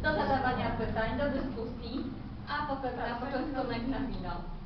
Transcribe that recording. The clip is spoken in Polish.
do zadawania pytań, do dyskusji, a potem na początkunek na wino.